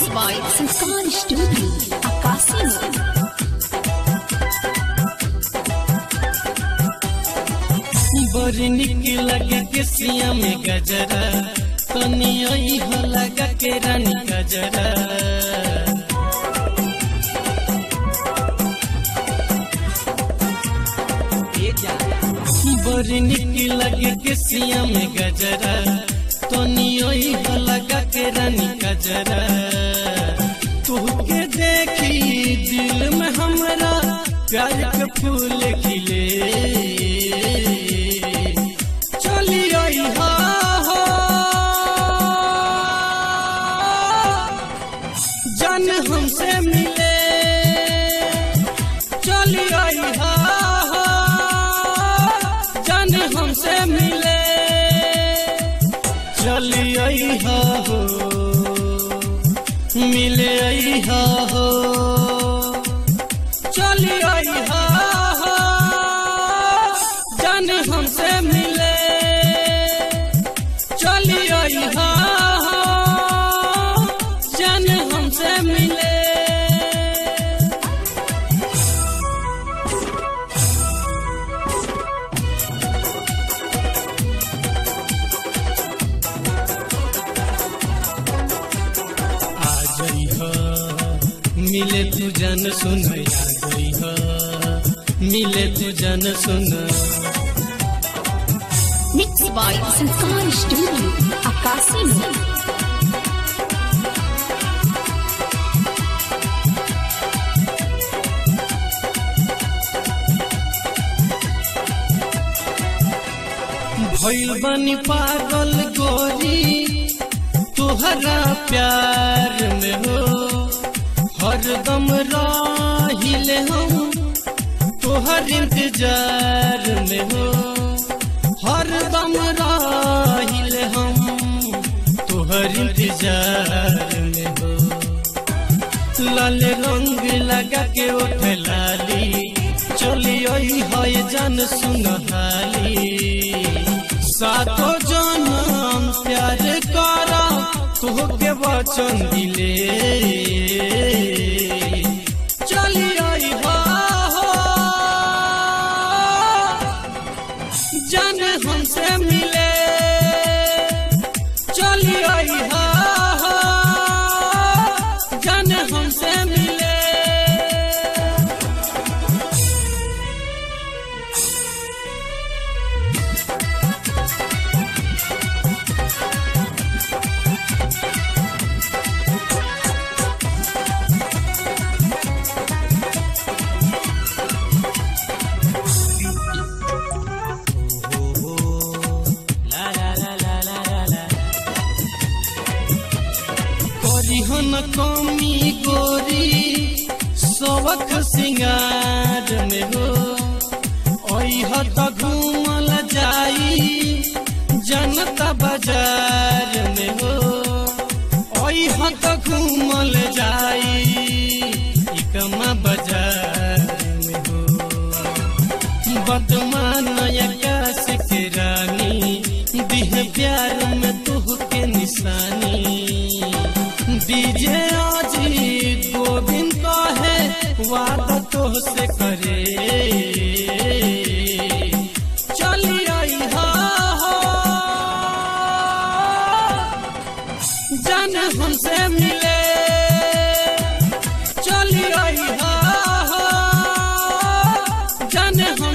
by Sanskar Studio, Akasi. बड़ी निक लगे केसिया में गजरा तनी हो लगा के रानी गजरा बड़ी निक लगे केसिया में गजरा तनी हो लगा के रानी गजरा तुहके देखी दिल में हमरा प्यार के फूल खिले जान हमसे मिले चली आई हा जान हमसे मिले चली आई हा हो मिले आई हा हो चली आई हा जान हमसे मिले चली आई हा जान हमसे मिले आ गई हो मिले तू जान सुन आ गई हो मिले तू जान सुन Mixed by Sanskar Studio, Akasi. भइल बनी पागल गोरी तुहरा प्यार में हो हरदम राहिले हम तुहर इंतजार में हो हरदम राहिले हम तुहर इंतजार में हो लाल रंग लगा के उठ लाली चली आई है जान सुनहाली सातो जन्म प्यार करा तुहके वचन दिले चली आई हो जान हमसे मिले चली आई हो जान हमसे मिले न कमी गोरी सबक सिंगार में हो त घूमल जाई जनता बाजार में हो त घूमल जाई इकमा बाजार में हो बदमान आकाश के रानी दिह प्यार में तुहके निशानी डीजे अजीत गोविंद का है वादा तोहसे करे चली आई हा जान हमसे मिले चली आई हा जान